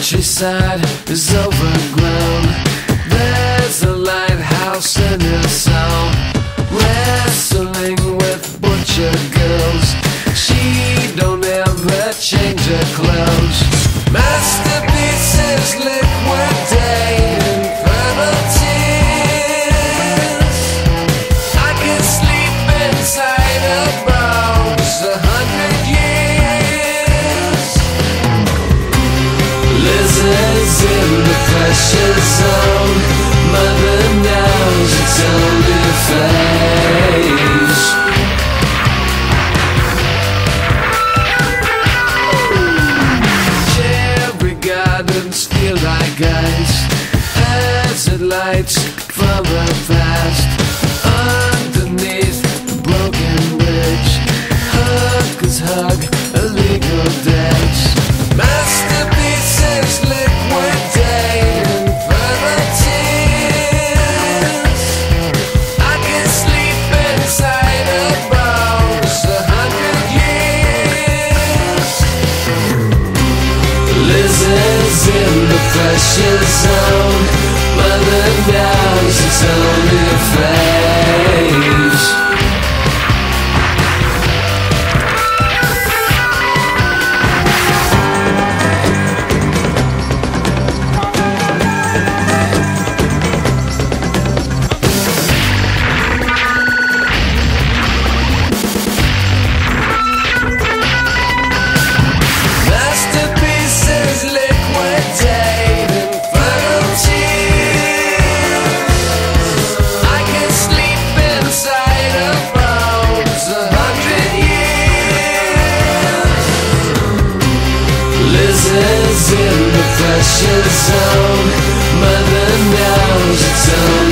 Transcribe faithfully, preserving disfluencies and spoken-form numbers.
countryside is overgrown. There's a lighthouse in her soul, wrestling with butcher girls. She don't ever change her clothes. Masterpieces liquidate infernal tears. I can sleep inside her bones a hundred years. Lizards in the pressure zone. Mother knows it's only a phase. Cherry gardens feel like ice as it lights from her past. Underneath the broken bridge, hookers hug illegal debts. Masterpieces liquidate infernal tears. I can sleep inside her bones a hundred years. Lizards in the pressure zone. Mother knows it's only a phase. Masterpieces liquidate infernal tears. I can sleep inside her bones a hundred years. Lizards in the pressure zone. Mother knows it's over.